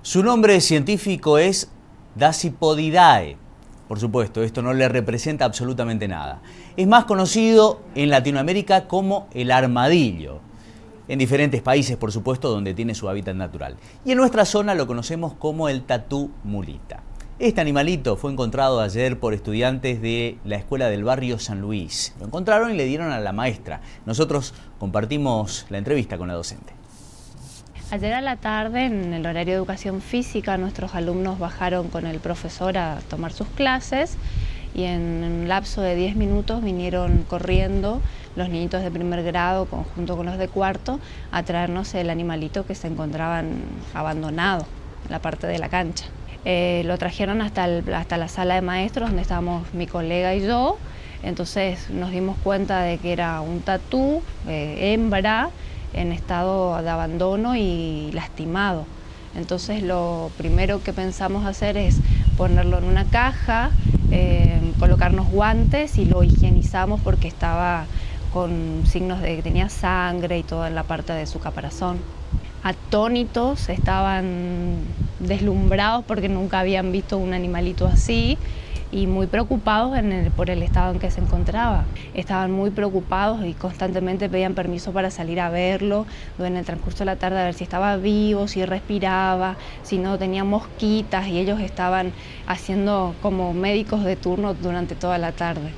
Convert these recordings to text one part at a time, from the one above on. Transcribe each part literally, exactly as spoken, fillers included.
Su nombre científico es Dasypodidae. Por supuesto, esto no le representa absolutamente nada. Es más conocido en Latinoamérica como el armadillo. En diferentes países, por supuesto, donde tiene su hábitat natural. Y en nuestra zona lo conocemos como el tatú mulita. Este animalito fue encontrado ayer por estudiantes de la escuela del barrio San Luis. Lo encontraron y le dieron a la maestra. Nosotros compartimos la entrevista con la docente. Ayer a la tarde, en el horario de educación física, nuestros alumnos bajaron con el profesor a tomar sus clases y en un lapso de diez minutos vinieron corriendo los niñitos de primer grado junto con los de cuarto a traernos el animalito que se encontraban abandonado en la parte de la cancha. Eh, lo trajeron hasta, el, hasta la sala de maestros donde estábamos mi colega y yo. Entonces nos dimos cuenta de que era un tatú, eh, hembra, en estado de abandono y lastimado. Entonces lo primero que pensamos hacer es ponerlo en una caja, eh, colocarnos guantes y lo higienizamos porque estaba con signos de que tenía sangre y todo en la parte de su caparazón. Atónitos, estaban deslumbrados porque nunca habían visto un animalito así y muy preocupados en el, por el estado en que se encontraba. Estaban muy preocupados y constantemente pedían permiso para salir a verlo en el transcurso de la tarde, a ver si estaba vivo, si respiraba, si no tenía mosquitas, y ellos estaban haciendo como médicos de turno durante toda la tarde.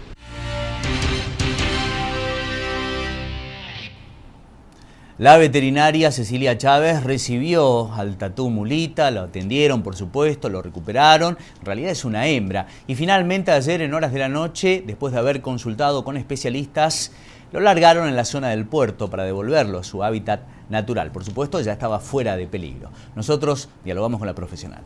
La veterinaria Cecilia Chávez recibió al tatú mulita, lo atendieron por supuesto, lo recuperaron, en realidad es una hembra. Y finalmente ayer en horas de la noche, después de haber consultado con especialistas, lo largaron en la zona del puerto para devolverlo a su hábitat natural. Por supuesto ya estaba fuera de peligro. Nosotros dialogamos con la profesional.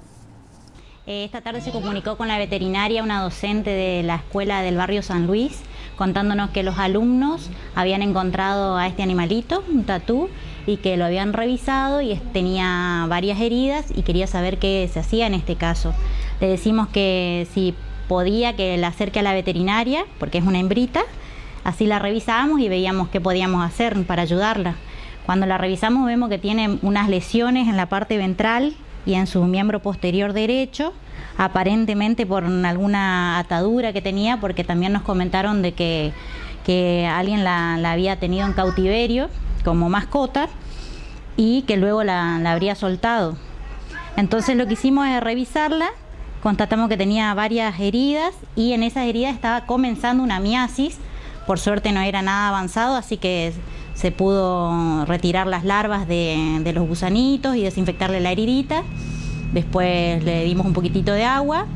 Esta tarde se comunicó con la veterinaria, una docente de la escuela del barrio San Luis, contándonos que los alumnos habían encontrado a este animalito, un tatú, y que lo habían revisado y tenía varias heridas y quería saber qué se hacía en este caso. Le decimos que si podía que la acerque a la veterinaria, porque es una hembrita, así la revisábamos y veíamos qué podíamos hacer para ayudarla. Cuando la revisamos vemos que tiene unas lesiones en la parte ventral y en su miembro posterior derecho, aparentemente por alguna atadura que tenía, porque también nos comentaron de que, que alguien la, la había tenido en cautiverio como mascota y que luego la, la habría soltado. Entonces lo que hicimos es revisarla, constatamos que tenía varias heridas y en esas heridas estaba comenzando una miasis. Por suerte no era nada avanzado, así que se pudo retirar las larvas de, de los gusanitos y desinfectarle la heridita. Después le dimos un poquitito de agua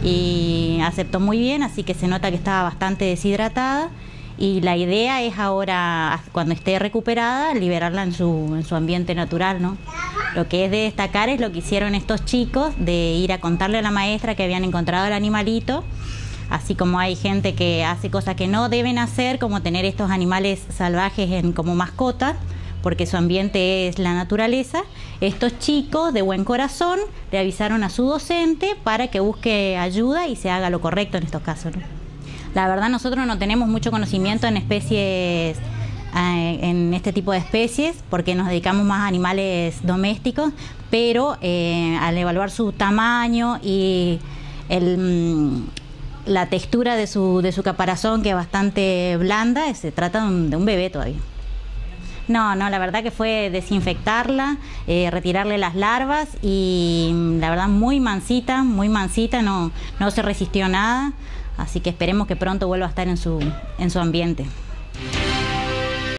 y aceptó muy bien, así que se nota que estaba bastante deshidratada. Y la idea es ahora, cuando esté recuperada, liberarla en su, en su ambiente natural, ¿no? Lo que es de destacar es lo que hicieron estos chicos, de ir a contarle a la maestra que habían encontrado el animalito. Así como hay gente que hace cosas que no deben hacer, como tener estos animales salvajes en, como mascotas, porque su ambiente es la naturaleza, estos chicos de buen corazón le avisaron a su docente para que busque ayuda y se haga lo correcto en estos casos, ¿no? La verdad nosotros no tenemos mucho conocimiento en especies, eh, en este tipo de especies, porque nos dedicamos más a animales domésticos, pero eh, al evaluar su tamaño y el... la textura de su, de su caparazón, que es bastante blanda, se trata de un, de un bebé todavía. No, no, la verdad que fue desinfectarla, eh, retirarle las larvas y la verdad muy mansita, muy mansita, no, no se resistió nada, así que esperemos que pronto vuelva a estar en su, en su ambiente.